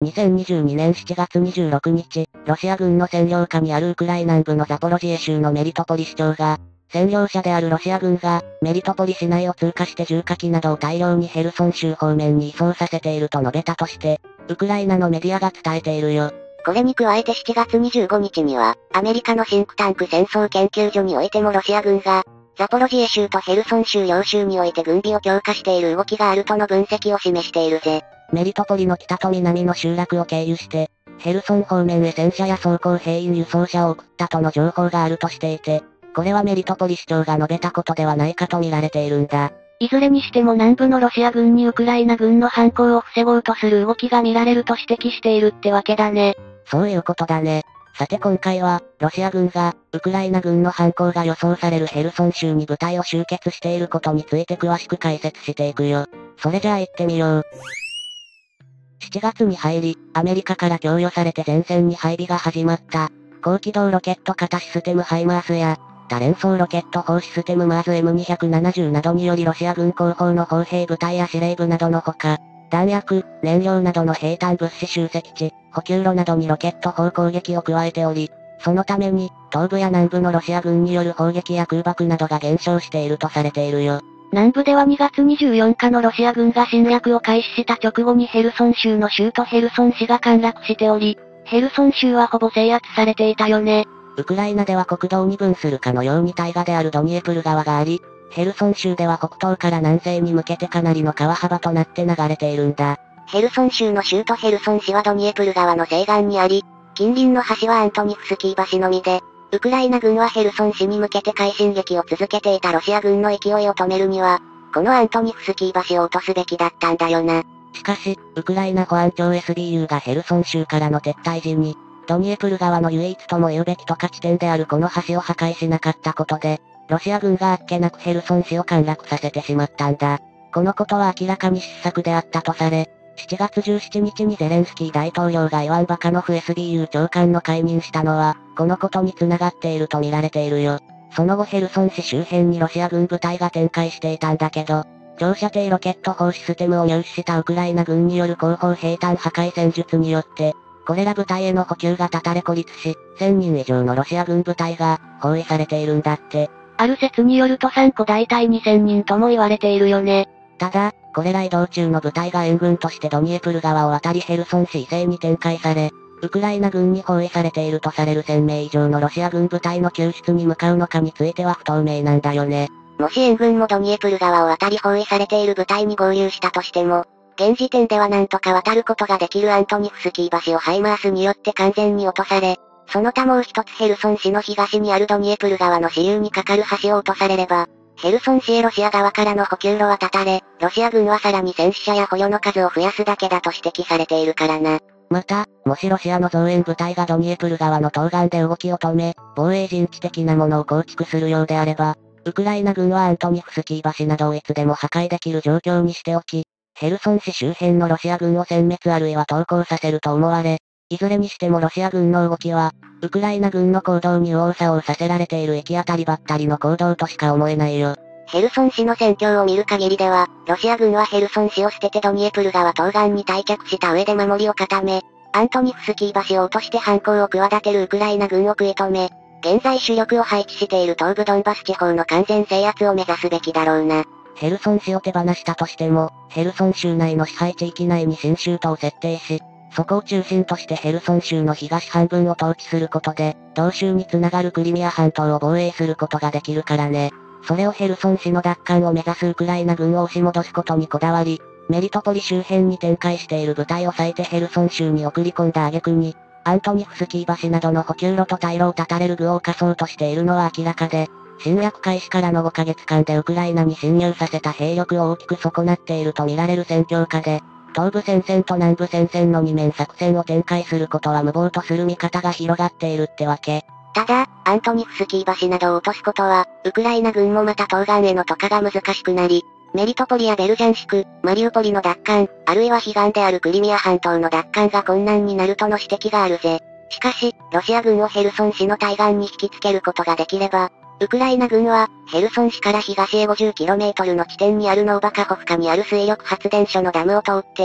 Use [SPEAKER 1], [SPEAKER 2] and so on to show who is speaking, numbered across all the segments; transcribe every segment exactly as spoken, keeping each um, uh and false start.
[SPEAKER 1] にせんにじゅうにねんしちがつにじゅうろくにち、ロシア軍の占領下にあるウクライナ南部のザポロジエ州のメリトポリ市長が、占領者であるロシア軍が、メリトポリ市内を通過して重火器などを大量にヘルソン州方面に移送させていると述べたとして、ウクライナのメディアが伝えているよ。
[SPEAKER 2] これに加えてしちがつにじゅうごにちには、アメリカのシンクタンク戦争研究所においてもロシア軍が、ザポロジエ州とヘルソン州両州において軍備を強化している動きがあるとの分析を示しているぜ。
[SPEAKER 1] メリトポリの北と南の集落を経由して、ヘルソン方面へ戦車や装甲兵員輸送車を送ったとの情報があるとしていて、これはメリトポリ市長が述べたことではないかと見られているんだ。
[SPEAKER 3] いずれにしても南部のロシア軍にウクライナ軍の反攻を防ごうとする動きが見られると指摘しているってわけだね。
[SPEAKER 1] そういうことだね。さて今回は、ロシア軍が、ウクライナ軍の反攻が予想されるヘルソン州に部隊を集結していることについて詳しく解説していくよ。それじゃあ行ってみよう。しちがつに入り、アメリカから供与されて前線に配備が始まった、高機動ロケット型システムハイマースや、多連装ロケット砲システムマーズ エムにひゃくななじゅうなどによりロシア軍後方の砲兵部隊や司令部などのほか、弾薬、燃料などの兵隊物資集積地、補給路などにロケット砲攻撃を加えており、そのために、東部や南部のロシア軍による砲撃や空爆などが減少しているとされているよ。
[SPEAKER 3] 南部ではにがつにじゅうよっかのロシア軍が侵略を開始した直後にヘルソン州の州都ヘルソン市が陥落しており、ヘルソン州はほぼ制圧されていたよね。
[SPEAKER 1] ウクライナでは国道に分するかのように大河であるドニエプル川があり、ヘルソン州では北東から南西に向けてかなりの川幅となって流れているんだ。
[SPEAKER 2] ヘルソン州の州都ヘルソン市はドニエプル川の西岸にあり、近隣の橋はアントニフスキー橋のみで、ウクライナ軍はヘルソン市に向けて快進撃を続けていたロシア軍の勢いを止めるには、このアントニフスキー橋を落とすべきだったんだよな。
[SPEAKER 1] しかし、ウクライナ保安庁 エスビーユー がヘルソン州からの撤退時に、ドニエプル川の唯一とも言うべき渡河地点であるこの橋を破壊しなかったことで、ロシア軍があっけなくヘルソン市を陥落させてしまったんだ。このことは明らかに失策であったとされ、しちがつじゅうしちにちにゼレンスキー大統領がイワン・バカノフ エスビーユー 長官の解任したのは、このことに繋がっていると見られているよ。その後ヘルソン市周辺にロシア軍部隊が展開していたんだけど、長射程ロケット砲システムを入手したウクライナ軍による後方兵隊破壊戦術によって、これら部隊への補給が断たれ孤立し、せんにん以上のロシア軍部隊が包囲されているんだって。
[SPEAKER 3] ある説によるとさんこ大隊にせんにんとも言われているよね。
[SPEAKER 1] ただ、これら移動中の部隊が援軍としてドニエプル川を渡りヘルソン市以西に展開され、ウクライナ軍に包囲されているとされるせんめい以上のロシア軍部隊の救出に向かうのかについては不透明なんだよね。
[SPEAKER 2] もし援軍もドニエプル川を渡り包囲されている部隊に合流したとしても、現時点ではなんとか渡ることができるアントニフスキー橋をハイマースによって完全に落とされ、その他もう一つヘルソン市の東にあるドニエプル川の支流に架かる橋を落とされれば、ヘルソン市へロシア側からの補給路は断たれ、ロシア軍はさらに戦死者や捕虜の数を増やすだけだと指摘されているからな。
[SPEAKER 1] また、もしロシアの増援部隊がドニエプル川の東岸で動きを止め、防衛陣地的なものを構築するようであれば、ウクライナ軍はアントニフスキー橋などをいつでも破壊できる状況にしておき、ヘルソン市周辺のロシア軍を殲滅あるいは投降させると思われ、いずれにしてもロシア軍の動きは、ウクライナ軍の行動に右往左往させられている行き当たりばったりの行動としか思えないよ。
[SPEAKER 2] ヘルソン市の戦況を見る限りでは、ロシア軍はヘルソン市を捨ててドニエプル川東岸に退却した上で守りを固め、アントニフスキー橋を落として反攻を企てるウクライナ軍を食い止め、現在主力を配置している東部ドンバス地方の完全制圧を目指すべきだろうな。
[SPEAKER 1] ヘルソン市を手放したとしても、ヘルソン州内の支配地域内に新州都を設定し、そこを中心としてヘルソン州の東半分を統治することで、同州につながるクリミア半島を防衛することができるからね。それをヘルソン市の奪還を目指すウクライナ軍を押し戻すことにこだわり、メリトポリ周辺に展開している部隊を割いてヘルソン州に送り込んだ挙句に、アントニフスキー橋などの補給路と退路を断たれる具を犯そうとしているのは明らかで、侵略開始からのごかげつかんでウクライナに侵入させた兵力を大きく損なっていると見られる戦況下で、東部戦線と南部戦線の二面作戦を展開することは無謀とする見方が広がっているってわけ。
[SPEAKER 2] ただ、アントニフスキー橋などを落とすことは、ウクライナ軍もまた東岸への渡河が難しくなり、メリトポリやベルジャンシク、マリウポリの奪還、あるいは彼岸であるクリミア半島の奪還が困難になるとの指摘があるぜ。しかし、ロシア軍をヘルソン市の対岸に引きつけることができれば、ウクライナ軍は、ヘルソン市から東へ ごじゅうキロメートル の地点にあるノーバカホフカにある水力発電所のダムを通って、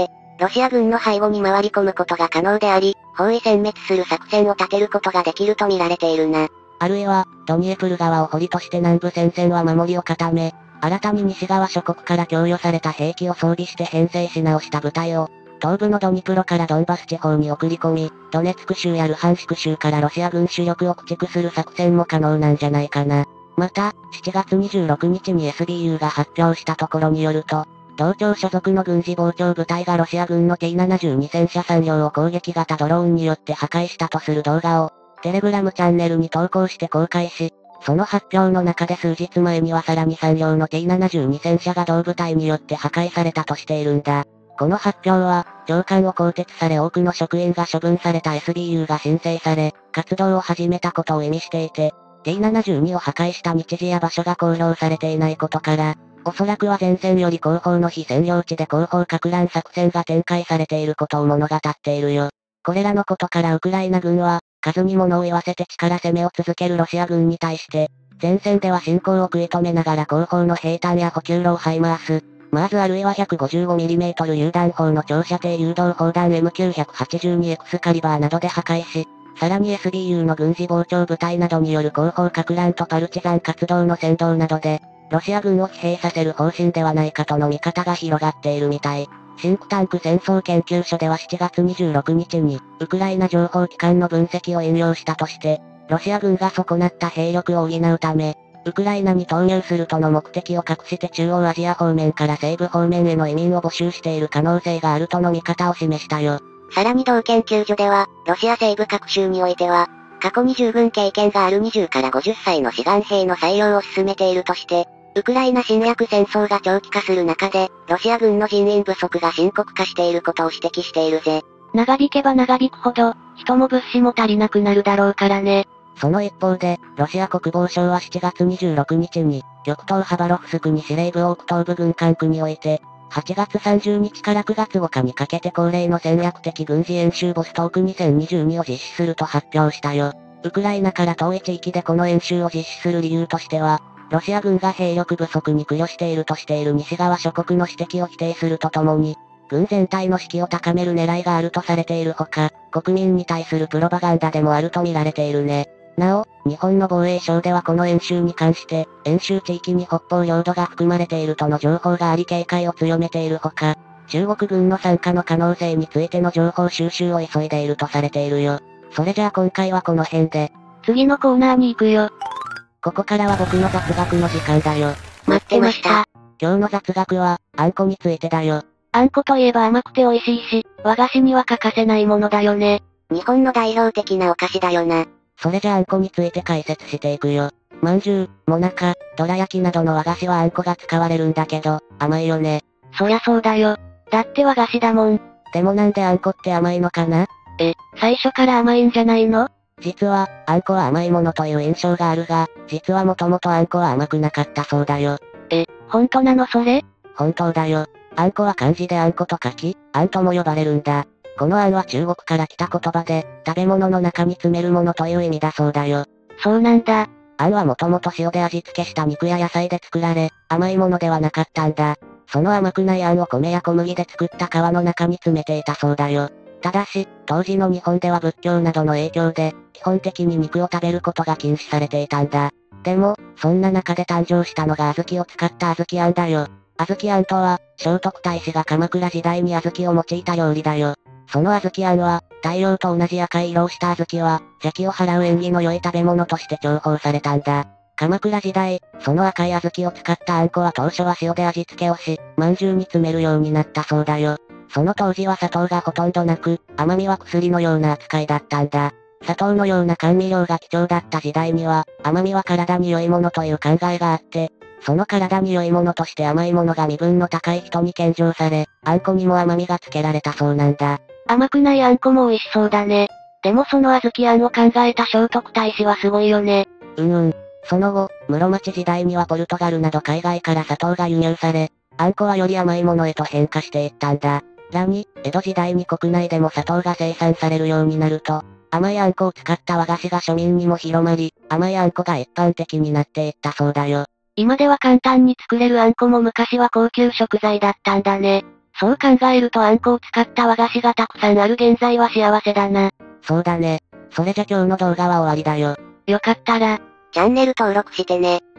[SPEAKER 2] ロシア軍の背後に回り込むことが可能であり、包囲殲滅する作戦を立てることができると見られているな。
[SPEAKER 1] あるいは、ドニエプル川を堀として南部戦線は守りを固め、新たに西側諸国から供与された兵器を装備して編成し直した部隊を、東部のドニプロからドンバス地方に送り込み、ドネツク州やルハンシク州からロシア軍主力を駆逐する作戦も可能なんじゃないかな。また、しちがつにじゅうろくにちに エスビーユー が発表したところによると、同庁所属の軍事防長部隊がロシア軍の ティーななじゅうに 戦車産業を攻撃型ドローンによって破壊したとする動画を、テレグラムチャンネルに投稿して公開し、その発表の中で数日前にはさらに産業の ティーななじゅうに 戦車が同部隊によって破壊されたとしているんだ。この発表は、上官を更迭され多くの職員が処分された エスビーユー が申請され、活動を始めたことを意味していて、ティーななじゅうに を破壊した日時や場所が公表されていないことから、おそらくは前線より後方の非占領地で後方撹乱作戦が展開されていることを物語っているよ。これらのことからウクライナ軍は、数に物を言わせて力攻めを続けるロシア軍に対して、前線では進行を食い止めながら後方の兵站や補給路をハイマース、マーズあるいは ひゃくごじゅうごミリメートル 榴弾砲の長射程誘導砲弾 エムきゅうはちにエックス カリバーなどで破壊し、さらに エスビーユー の軍事防長部隊などによる後方撹乱とパルチザン活動の先導などで、ロシア軍を疲弊させる方針ではないかとの見方が広がっているみたい。シンクタンク戦争研究所ではしちがつにじゅうろくにちに、ウクライナ情報機関の分析を引用したとして、ロシア軍が損なった兵力を補うため、ウクライナに投入するとの目的を隠して中央アジア方面から西部方面への移民を募集している可能性があるとの見方を示したよ。
[SPEAKER 2] さらに同研究所では、ロシア西部各州においては、過去に従軍経験があるにじゅうからごじゅっさいの志願兵の採用を進めているとして、ウクライナ侵略戦争が長期化する中で、ロシア軍の人員不足が深刻化していることを指摘しているぜ。
[SPEAKER 3] 長引けば長引くほど、人も物資も足りなくなるだろうからね。
[SPEAKER 1] その一方で、ロシア国防省はしちがつにじゅうろくにちに、極東ハバロフスクに司令部オーク東部軍管区において、はちがつさんじゅうにちからくがつごかにかけて恒例の戦略的軍事演習ボストークにせんにじゅうにを実施すると発表したよ。ウクライナから遠い地域でこの演習を実施する理由としては、ロシア軍が兵力不足に苦慮しているとしている西側諸国の指摘を否定するとともに、軍全体の士気を高める狙いがあるとされているほか、国民に対するプロパガンダでもあると見られているね。なお、日本の防衛省ではこの演習に関して、演習地域に北方領土が含まれているとの情報があり警戒を強めているほか、中国軍の参加の可能性についての情報収集を急いでいるとされているよ。それじゃあ今回はこの辺で。
[SPEAKER 3] 次のコーナーに行くよ。
[SPEAKER 1] ここからは僕の雑学の時間だよ。
[SPEAKER 2] 待ってました。
[SPEAKER 1] 今日の雑学は、あんこについてだよ。
[SPEAKER 3] あんこといえば甘くて美味しいし、和菓子には欠かせないものだよね。
[SPEAKER 2] 日本の代表的なお菓子だよな。
[SPEAKER 1] それじゃああんこについて解説していくよ。まんじゅう、もなか、どら焼きなどの和菓子はあんこが使われるんだけど、甘いよね。
[SPEAKER 3] そりゃそうだよ。だって和菓子だもん。
[SPEAKER 1] でもなんであんこって甘いのかな？
[SPEAKER 3] え、最初から甘いんじゃないの？
[SPEAKER 1] 実は、あんこは甘いものという印象があるが、実はもともとあんこは甘くなかったそうだよ。
[SPEAKER 3] え、本当なのそれ？
[SPEAKER 1] 本当だよ。あんこは漢字であんこと書き、あんとも呼ばれるんだ。このあんは中国から来た言葉で、食べ物の中に詰めるものという意味だそうだよ。
[SPEAKER 3] そうなんだ。
[SPEAKER 1] あんはもともと塩で味付けした肉や野菜で作られ、甘いものではなかったんだ。その甘くないあんを米や小麦で作った皮の中に詰めていたそうだよ。ただし、当時の日本では仏教などの影響で、基本的に肉を食べることが禁止されていたんだ。でも、そんな中で誕生したのが小豆を使った小豆あんだよ。小豆あんとは、聖徳太子が鎌倉時代に小豆を用いた料理だよ。その小豆あんは、太陽と同じ赤い色をした小豆は、邪気を払う縁起の良い食べ物として重宝されたんだ。鎌倉時代、その赤い小豆を使ったあんこは当初は塩で味付けをし、まんじゅうに詰めるようになったそうだよ。その当時は砂糖がほとんどなく、甘みは薬のような扱いだったんだ。砂糖のような甘味料が貴重だった時代には、甘みは体に良いものという考えがあって、その体に良いものとして甘いものが身分の高い人に献上され、あんこにも甘みがつけられたそうなんだ。
[SPEAKER 3] 甘くないあんこも美味しそうだね。でもその小豆あんを考えた聖徳太子はすごいよね。
[SPEAKER 1] うんうん。その後、室町時代にはポルトガルなど海外から砂糖が輸入され、あんこはより甘いものへと変化していったんだ。らに、江戸時代に国内でも砂糖が生産されるようになると、甘いあんこを使った和菓子が庶民にも広まり、甘いあんこが一般的になっていったそうだよ。
[SPEAKER 3] 今では簡単に作れるあんこも昔は高級食材だったんだね。 そう考えるとあんこを使った和菓子がたくさんある現在は幸せだな。
[SPEAKER 1] そうだね。それじゃ今日の動画は終わりだよ。
[SPEAKER 3] よかったら、
[SPEAKER 2] チャンネル登録してね。